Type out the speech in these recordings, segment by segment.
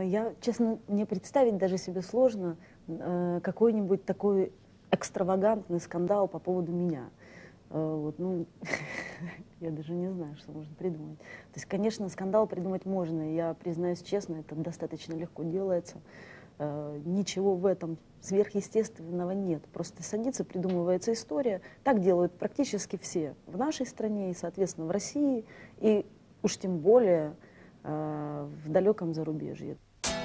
Я, честно, мне представить даже себе сложно какой-нибудь такой экстравагантный скандал по поводу меня. Вот, ну, я даже не знаю, что можно придумать. То есть, конечно, скандал придумать можно, и я признаюсь честно, это достаточно легко делается. Ничего в этом сверхъестественного нет. Просто садится, придумывается история. Так делают практически все в нашей стране и, соответственно, в России, и уж тем более в далеком зарубежье.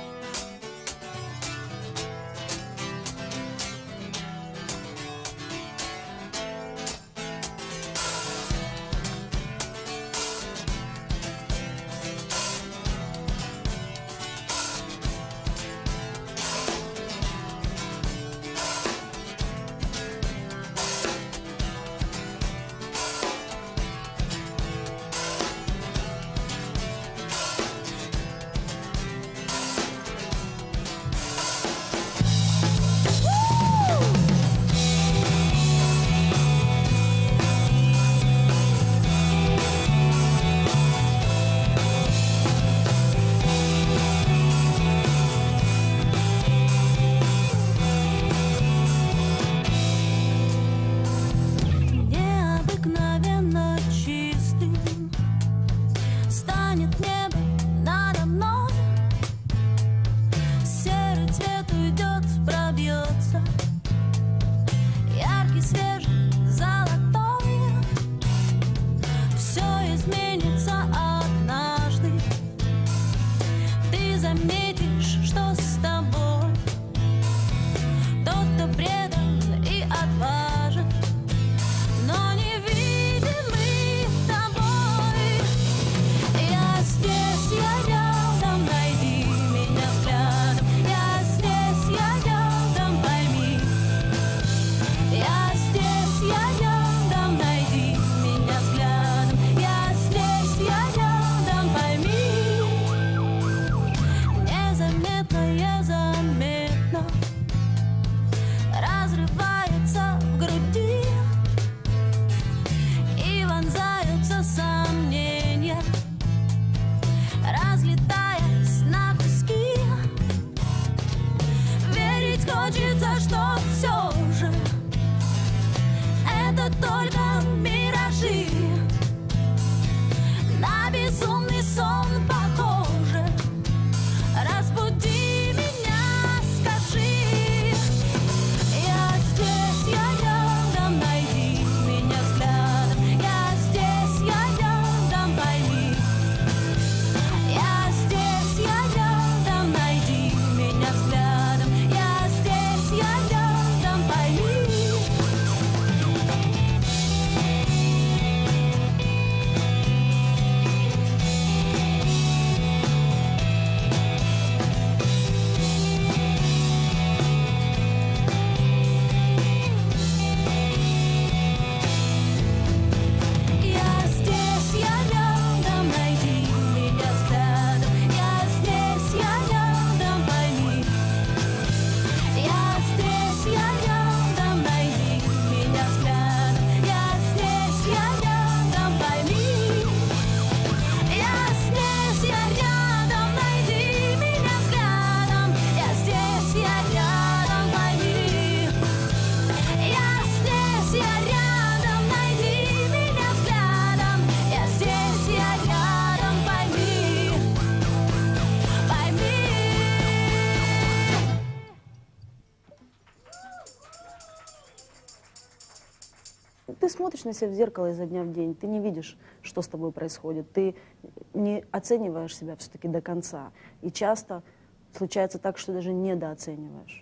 Ты смотришь на себя в зеркало изо дня в день, ты не видишь, что с тобой происходит, ты не оцениваешь себя все-таки до конца. И часто случается так, что даже недооцениваешь,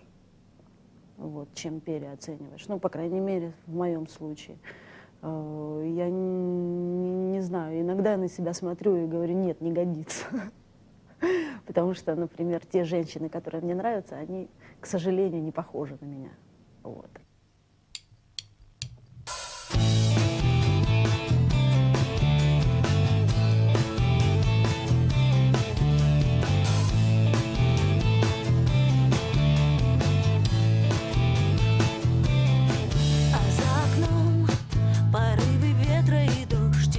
вот, чем переоцениваешь. Ну, по крайней мере, в моем случае. Я не знаю, иногда я на себя смотрю и говорю, нет, не годится. Потому что, например, те женщины, которые мне нравятся, они, к сожалению, не похожи на меня. Вот.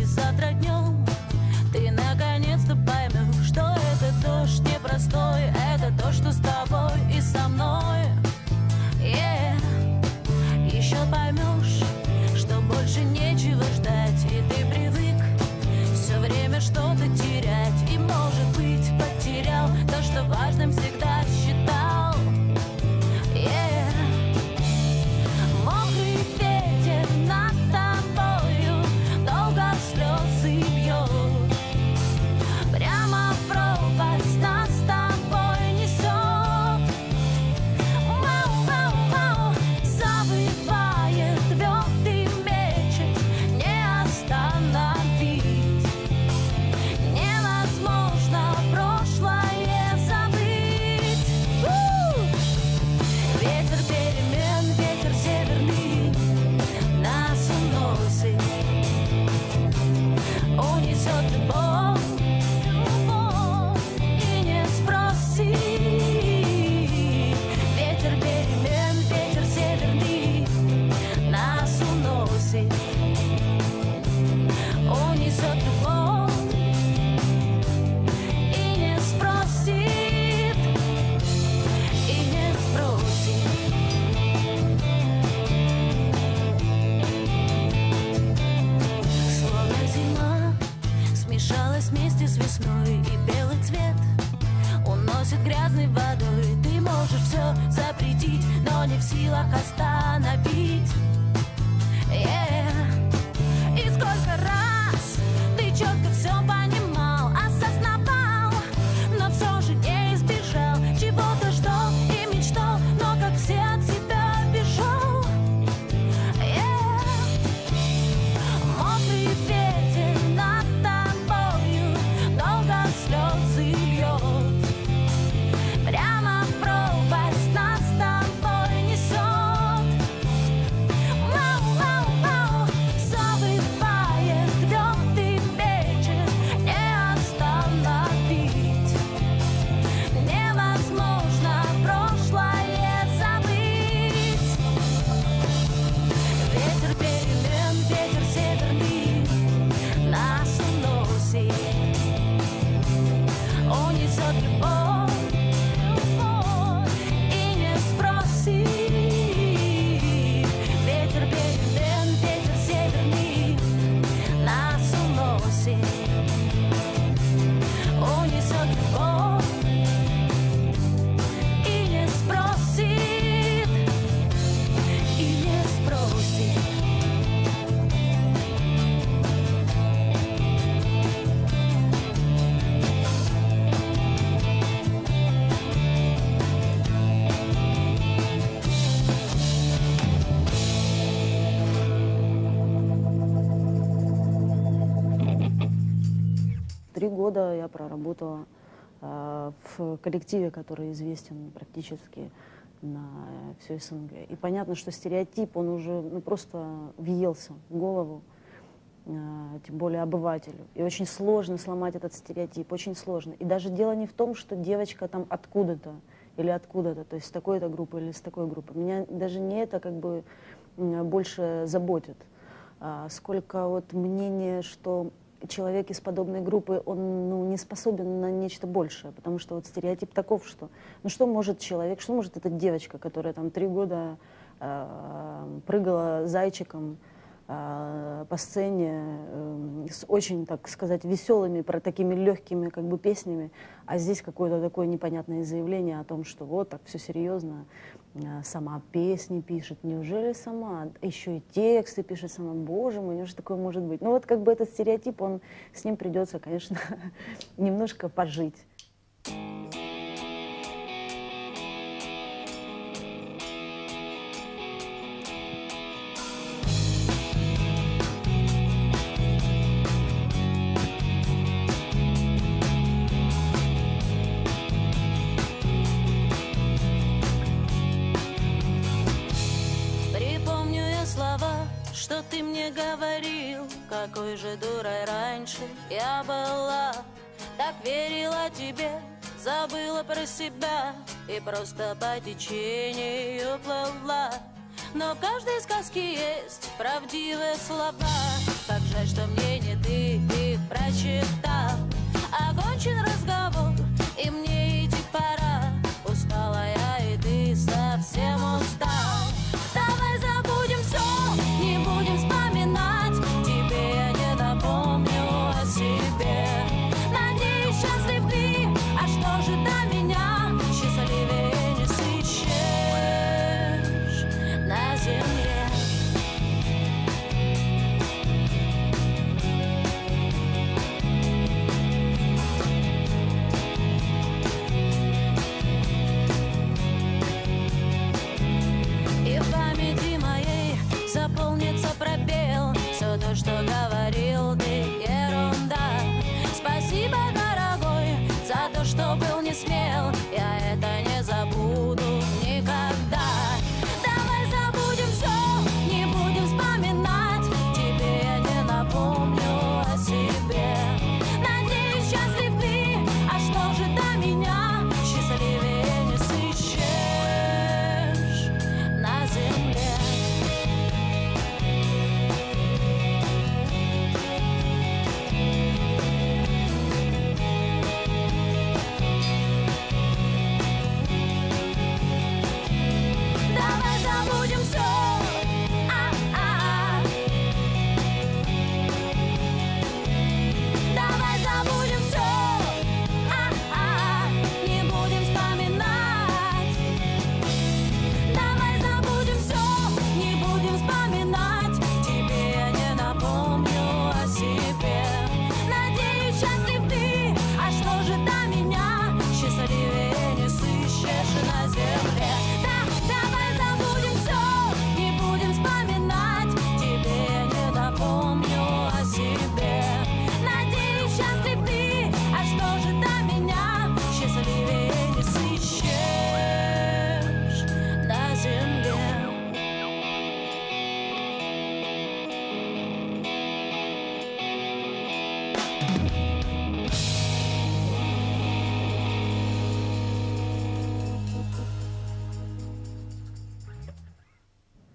Ты наконец-то поймешь, что это дождь непростой. бросит грязной водой. Ты можешь все запретить, но не в силах остановить. И сколько раз ты четко все понимал, осознавал, но все же не избежал чего-то, ждал и мечтал, но как все от себя бежал. Мокрый ветер над тобою долго слезы льет, прямо в пропасть нас с тобой несет. Вау-вау-вау, завывает грёт и вечер, не остановить. Невозможно прошлое забыть. Ветер перемен, ветер северный нас уносит, унесет любовь и не спросит. Ветер перемен, ветер северный нас уносит, унесет любовь и не спросит, и не спросит. 3 года я проработала в коллективе, который известен практически на всю СНГ. И понятно, что стереотип, он уже просто въелся в голову, тем более обывателю. И очень сложно сломать этот стереотип, очень сложно. И даже дело не в том, что девочка там откуда-то или откуда-то, то есть с такой-то группы или с такой группы. Меня даже не это как бы больше заботит, сколько вот мнение, что человек из подобной группы, он не способен на нечто большее, потому что вот стереотип таков, что что может человек, что может эта девочка, которая там 3 года прыгала зайчиком по сцене с очень, так сказать, веселыми, такими легкими как бы песнями, а здесь какое-то такое непонятное заявление о том, что вот так все серьезно, сама песни пишет, неужели сама, еще и тексты пишет сама, боже мой, неужели такое может быть? Ну вот как бы этот стереотип, с ним придется, конечно, немножко пожить. Что ты мне говорил, какой же дурой раньше я была. Так верила тебе, забыла про себя и просто по течению плыла. Но в каждой сказке есть правдивые слова. Как жаль, что мне не ты их прочитал. Окончен разговор, и мне идти пора. Устала я, и ты совсем устал. Давай забудем все, не будем вспоминать. Тебе я не напомню о себе. Надеюсь, счастлив ты, а что же до меня? Счастливее не сыщешь на земле.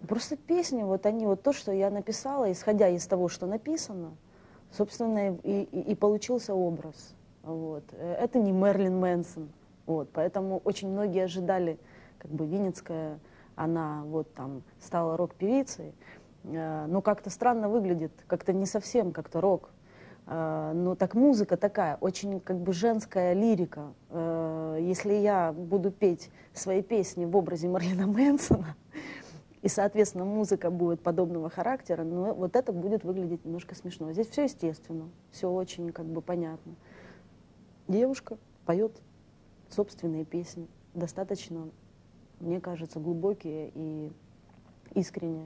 Просто песни, вот они, вот то, что я написала, исходя из того, что написано, собственно, и получился образ. Вот. Это не Мэрилин Мэнсон. Вот. Поэтому очень многие ожидали, как бы Винницкая, она вот там стала рок-певицей, но как-то странно выглядит, как-то не совсем как-то рок. Но так музыка такая, очень как бы женская лирика. Если я буду петь свои песни в образе Мэрилина Мэнсона, и, соответственно, музыка будет подобного характера, но вот это будет выглядеть немножко смешно. Здесь все естественно, все очень как бы понятно. Девушка поет собственные песни, достаточно, мне кажется, глубокие и искренние.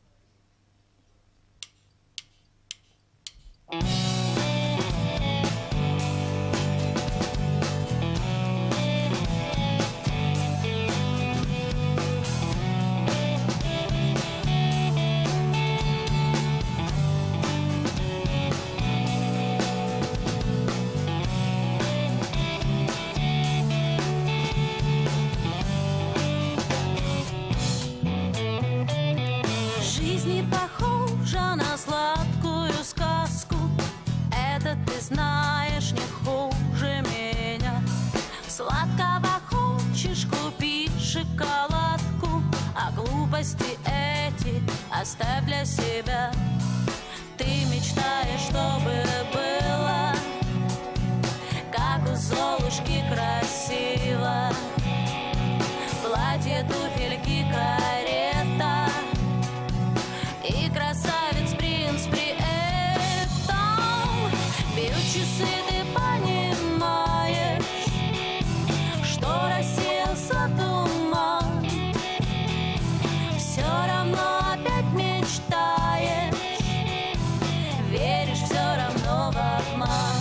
Жизнь не похожа на сладкую сказку. Это ты знаешь не хуже меня. Сладкого хочешь купить шоколадку, а глупости эти оставь для себя. Ты мечтаешь, чтобы было, как у Золушки красиво. Платье, туфельки, карета и красавец принц при этом. Бьют часы, ты понимаешь, что рассеялся туман. Все равно опять мечтаешь, веришь все равно в обман.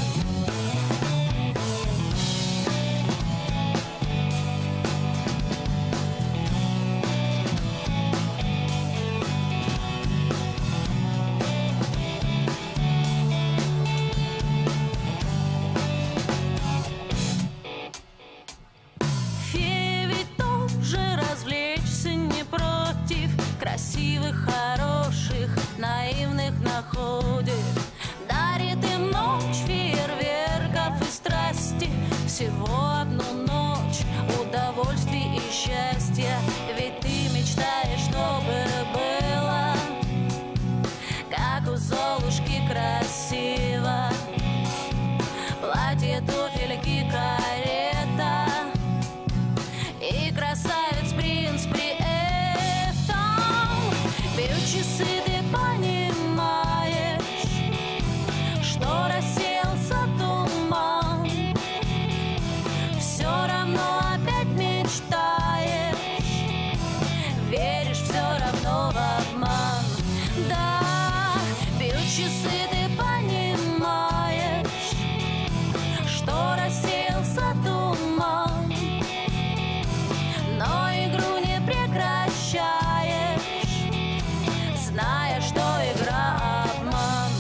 Фея ведь тоже развлечься не против, красивых, хороших, наивных находит. Дарит им ночь фейерверков и страсти, всего одну ночь удовольствий и счастья. Ведь ты мечтаешь, чтобы было, как у Золушки красиво. Платье, туфельки, карета и красавец принц при этом. Бьют часы, ты понимаешь, что рассеялся туман. Все равно опять мечтаешь, веришь все равно в обман. Да, бьют часы, ты понимаешь, что рассеялся туман, но игру не прекращаешь, зная, что игра обман.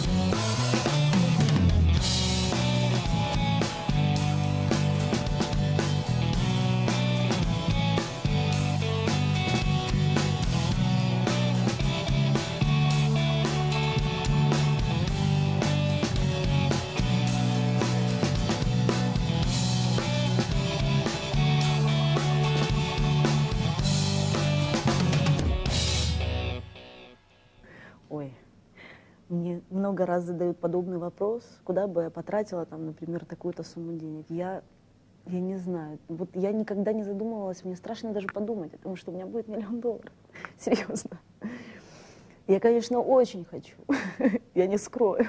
Ой, мне много раз задают подобный вопрос, куда бы я потратила, там, например, такую-то сумму денег. Я не знаю. Вот я никогда не задумывалась, мне страшно даже подумать, потому что у меня будет $1 000 000. Серьезно. Я, конечно, очень хочу, я не скрою.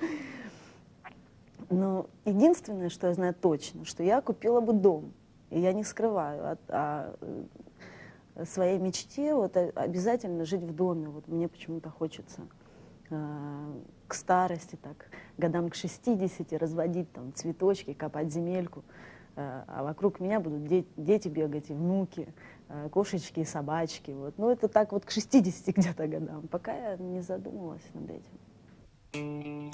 Но единственное, что я знаю точно, что я купила бы дом. И я не скрываю о своей мечте вот, обязательно жить в доме. Вот мне почему-то хочется к старости, так, годам к 60 разводить там цветочки, копать земельку. А вокруг меня будут дети бегать и внуки, кошечки и собачки. Вот. Ну, это так вот к 60 где-то годам, пока я не задумывалась над этим.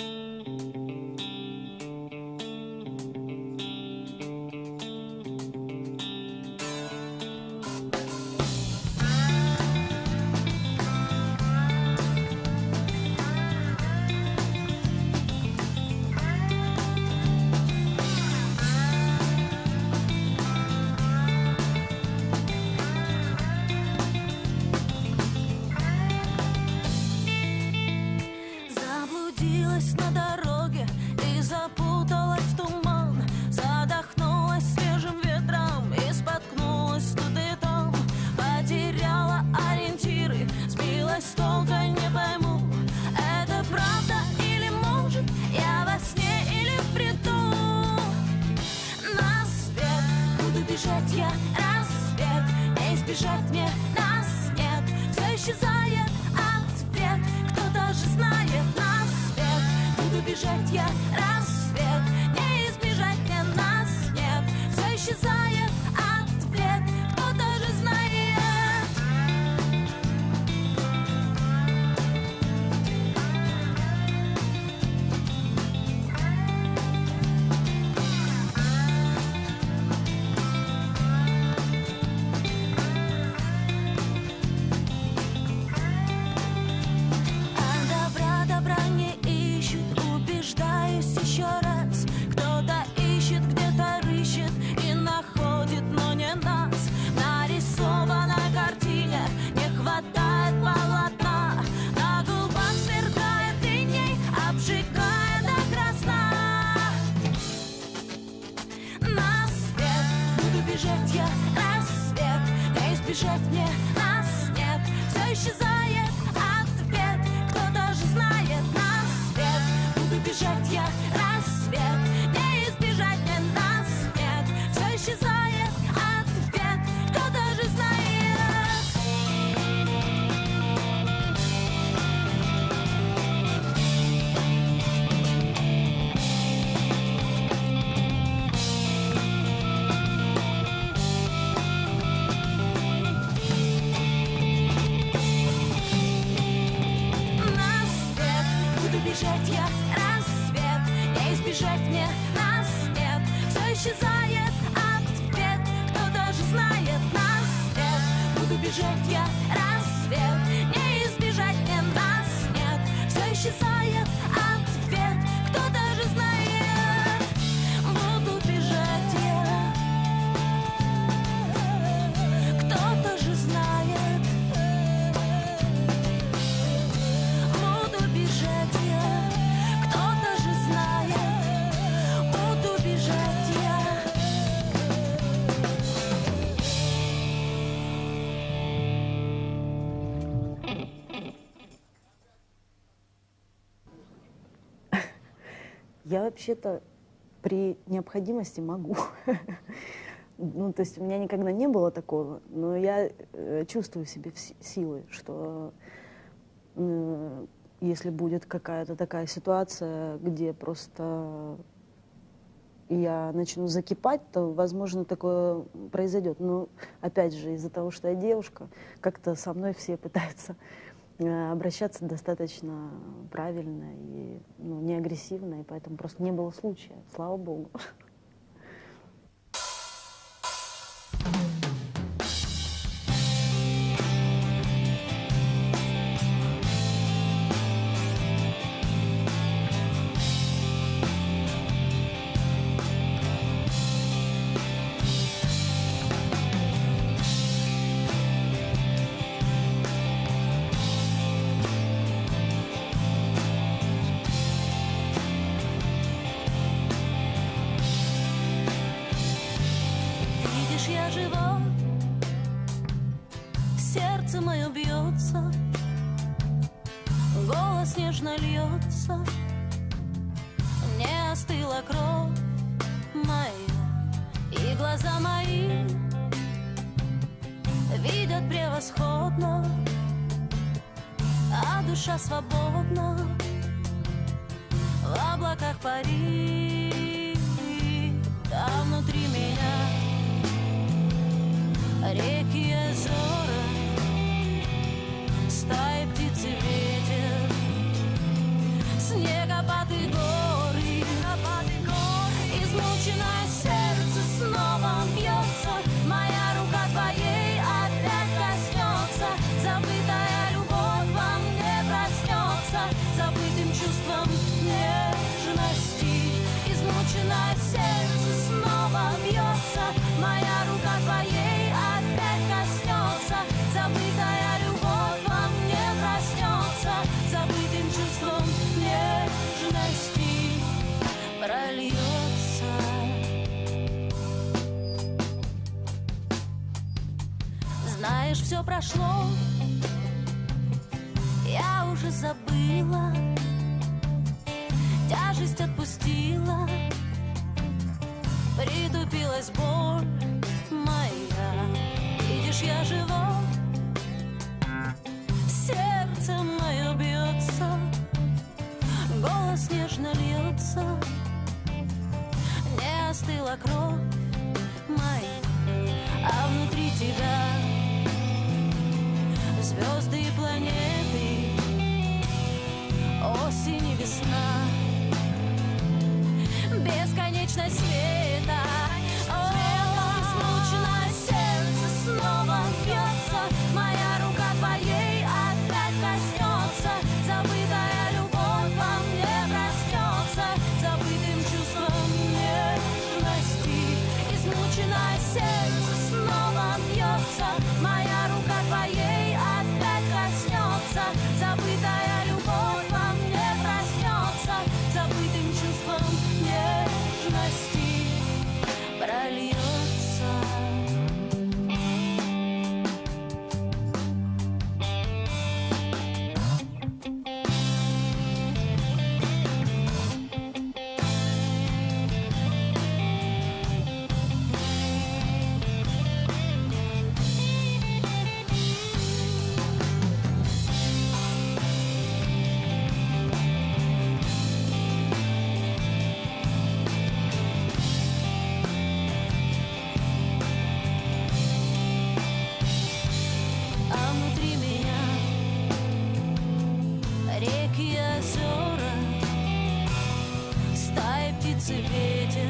избежать мне, нас нет. Все исчезает ответ, кто-то же знает нас свет. Буду бежать я, рассвет, не избежать мне, нас нет. Все исчезает ответ, кто-то же знает. Я рассвет, не избежать мне, нас нет. Все исчезает ответ, кто-то же знает нас свет. Буду бежать я, рассвет, не избежать мне, нас нет. Все исчезает ответ, кто-то же знает. Бежать я, рассвет, не избежать мне, нас нет. Все исчезает ответ, кто-то же знает нас свет. Буду бежать я, рассвет, не избежать мне, нас нет. Все исчезает ответ, кто-то же знает. Буду бежать я, кто-то же знает. Буду бежать я, кто-то же знает. Буду бежать я. Я вообще-то при необходимости могу. Ну, то есть у меня никогда не было такого, но я чувствую в себе силы, что если будет какая-то такая ситуация, где просто я начну закипать, то, возможно, такое произойдет. Но, опять же, из-за того, что я девушка, как-то со мной все пытаются обращаться достаточно правильно и не агрессивно, и поэтому просто не было случая, слава богу. Я жива, сердце мое бьется, голос нежно льется, не остыла кровь моя, и глаза мои видят превосходно, а душа свободна в облаках парит, а внутри меня реки и озера, стаи птиц и ветер, снегопад и горы, измученное сердце снова бьется, моя рука твоей опять коснется, забытая любовь во мне проснется, забытым чувством нежности, измученное сердце снова бьется, моя рука твоей опять коснется, забытая любовь во мне проснется, забытым чувством нежности прольется. Знаешь, все прошло, я уже забыла, тяжесть отпустила, притупилась боль моя. Видишь, я жива. тебя. Звезды и планеты, осень и весна, бесконечность света. Измученное сердце снова бьется, моя рука твоей опять коснется, забытая любовь во мне проснется, забытым чувством нежности. Измученное сердце снова бьется, моя рука твоей опять коснется, забытая любовь во мне проснется, забытым чувством нежности прольется. Ветер,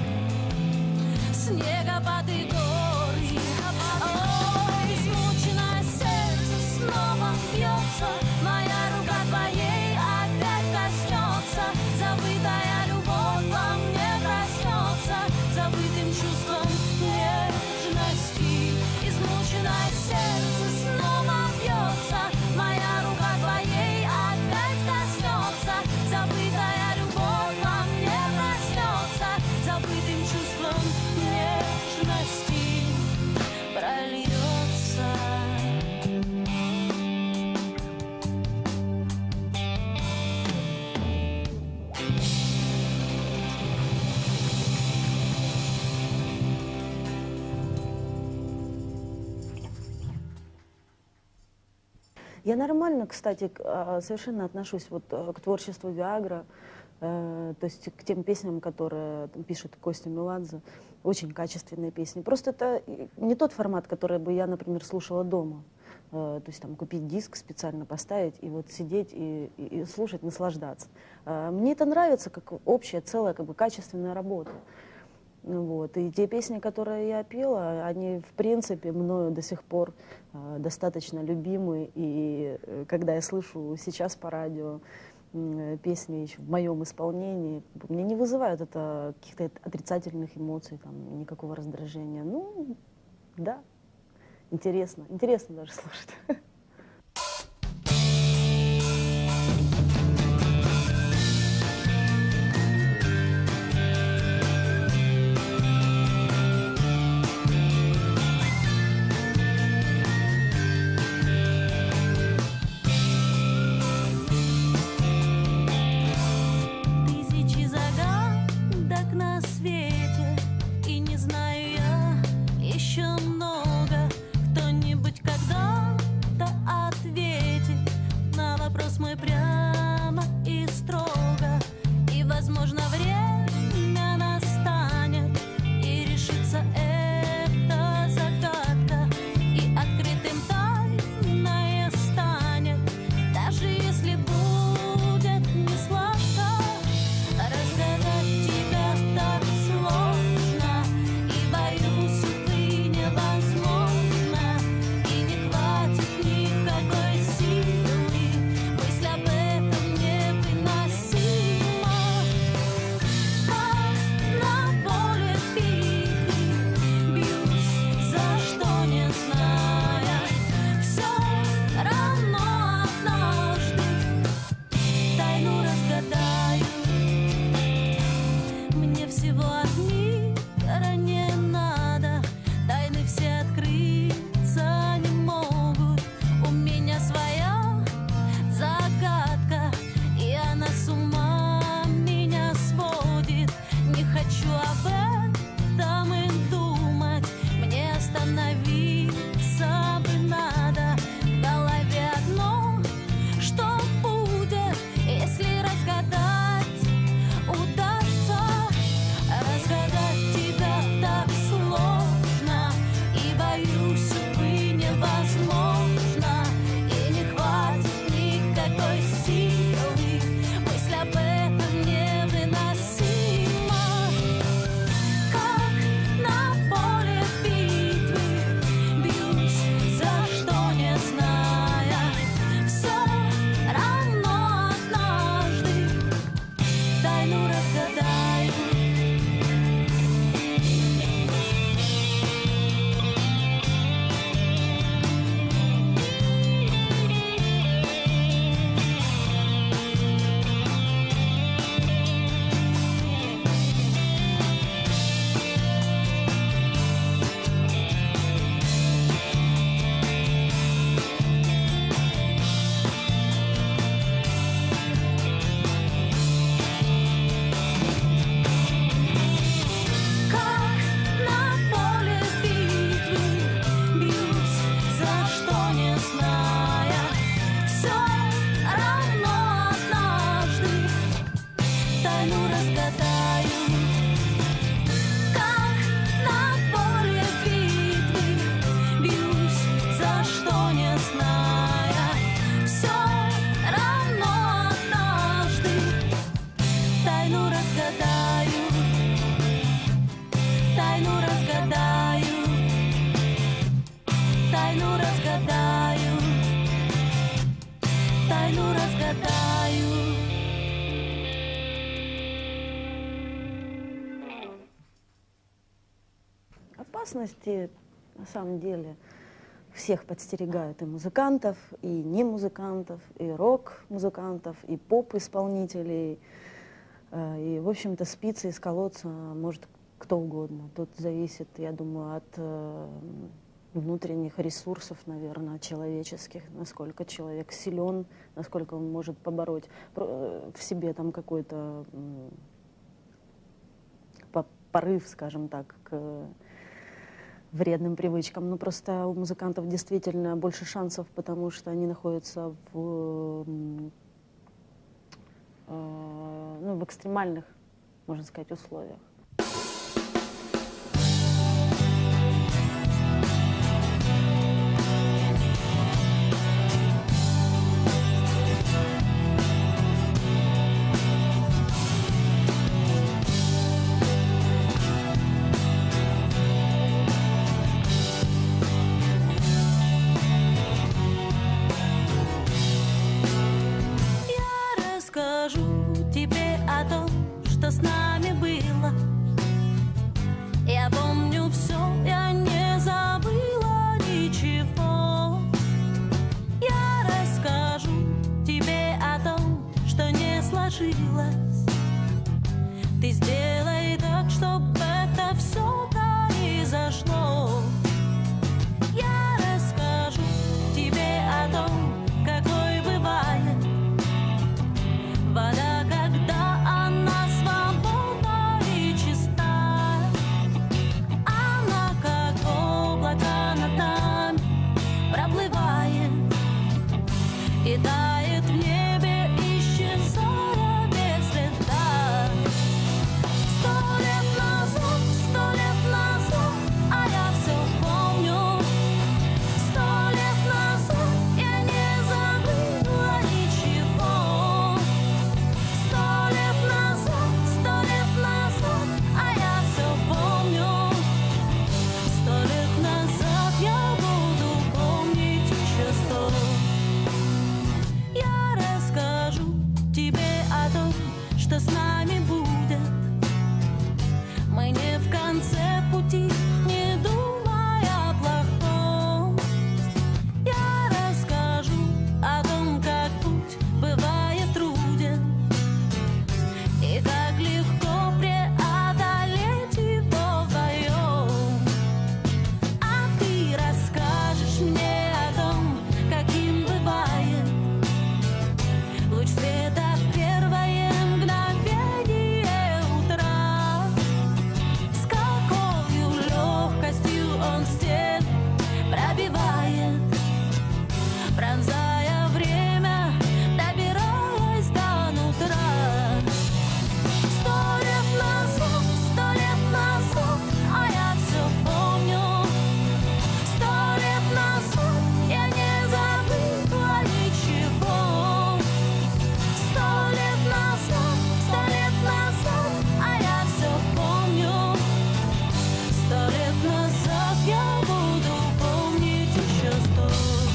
снегопад и горы. Ой, измученное сердце снова бьется, моя рука твоей опять коснется, забытая любовь во мне проснется, забытым чувством нежности. Измученное сердце снова бьется, моя рука твоей опять коснется, забытая любовь во мне проснется, забытым чувством нежности прольется. Я нормально, кстати, совершенно отношусь вот к творчеству Виагра, то есть к тем песням, которые там пишет Костя Меладзе. Очень качественные песни. Просто это не тот формат, который бы я, например, слушала дома. То есть там купить диск, специально поставить и вот сидеть и слушать, наслаждаться. Мне это нравится как общая, целая, как бы качественная работа. Вот. И те песни, которые я пела, они, в принципе, мною до сих пор достаточно любимы. И когда я слышу сейчас по радио песни еще в моем исполнении, мне не вызывают это каких-то отрицательных эмоций, там, никакого раздражения. Ну, да, интересно. Интересно даже слушать. Еще много, кто-нибудь когда-то опасности, на самом деле, всех подстерегают и музыкантов, и не музыкантов, и рок-музыкантов, и поп-исполнителей. И, в общем-то, спицы из колодца может кто угодно. Тут зависит, я думаю, от внутренних ресурсов, наверное, человеческих, насколько человек силен, насколько он может побороть в себе там какой-то порыв, скажем так, к вредным привычкам. Ну, просто у музыкантов действительно больше шансов, потому что они находятся в экстремальных, можно сказать, условиях. С нами было. Я помню все, я не забыла ничего. Я расскажу тебе о том, что не сложилось. Ты сделай так, чтобы это все произошло. Я расскажу тебе о том, какой бывает вода, когда она свободна и чиста. Она, как облако над нами, проплывает и тает в небе, исчезая без следа. 100 лет назад, 100 лет назад, а я все помню. 100 лет назад я не забыла ничего. 100 лет назад, а я все помню. 100 лет назад я буду помнить еще 100. Я расскажу тебе о том, что с нами будет. Мы не в конце пути, не думая о плохом. Я расскажу о том, как путь бывает труден и как легко преодолеть его вдвоем. А ты расскажешь мне о том, каким бывает луч света в первое мгновение утра. С какою легкостью он стены пробивает, пронзая время, добираясь до нутра. 100 лет назад, 100 лет назад, а я все помню. 100 лет назад я не забыла ничего. 100 лет назад, 100 лет назад, а я все помню. 100 лет назад я буду помнить еще 100.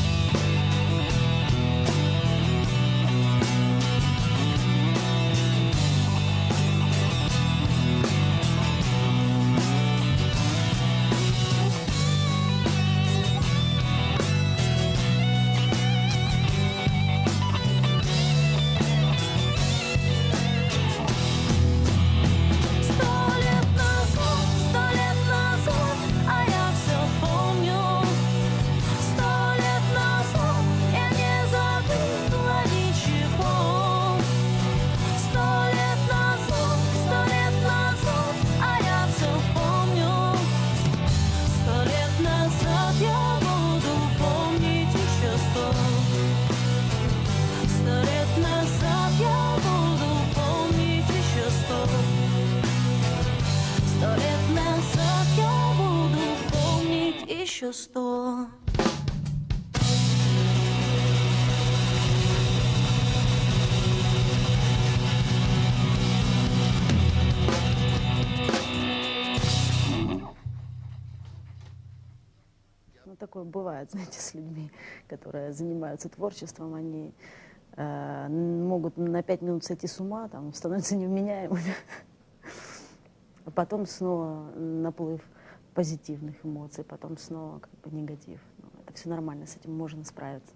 Еще 100. Ну, такое бывает, знаете, с людьми, которые занимаются творчеством, они могут на 5 минут сойти с ума, там, становятся невменяемыми, а потом снова наплыв позитивных эмоций, потом снова как бы негатив. Ну, это все нормально, с этим можно справиться.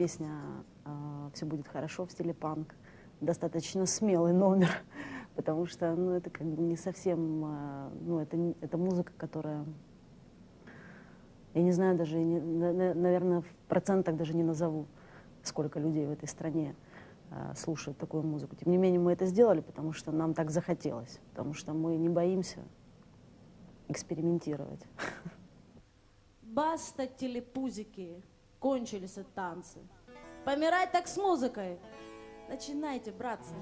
песня «Все будет хорошо» в стиле панк. Достаточно смелый номер, потому что, ну, это как бы не совсем, ну, это музыка, которая, я не знаю даже, наверное, в процентах даже не назову, сколько людей в этой стране слушают такую музыку. Тем не менее, мы это сделали, потому что нам так захотелось, потому что мы не боимся экспериментировать. Баста, телепузики, кончились танцы. Помирать так с музыкой. Начинайте, братцы.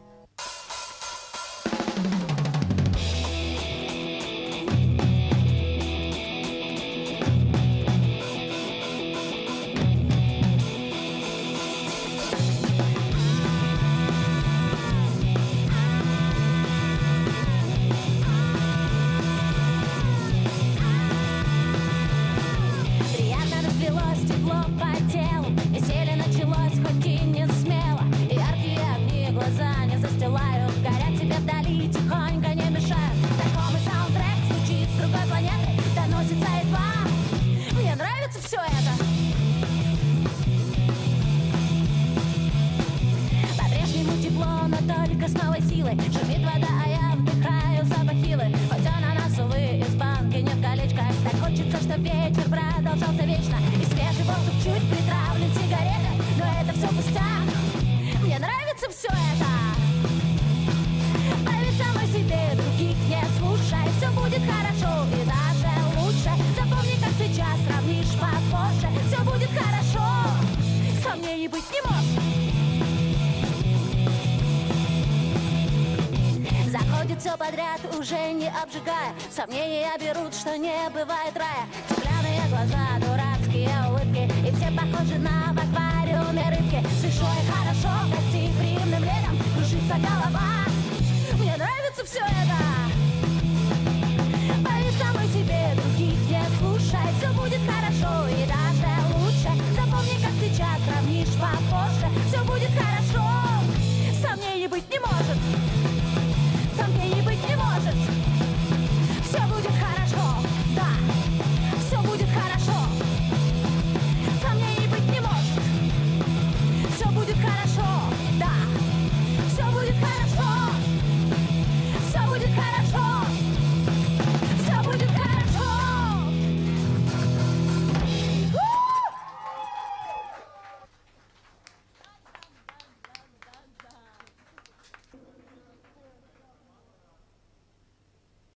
Шумит вода, а я вдыхаю запах хилы. Хоть ананас, увы, из банки не в колечках. Так хочется, чтоб вечер продолжался вечно. И свежий воздух чуть приправлен сигаретой. Но это все пустяк. Мне нравится все это. Поверь самой себе, других не слушай. Все будет хорошо и даже лучше. Запомни, как сейчас, сравнишь попозже. Все будет хорошо, сомнений быть не может. Заходит все подряд, уже не обжигая. Сомнения берут, что не бывает рая. Стеклянные глаза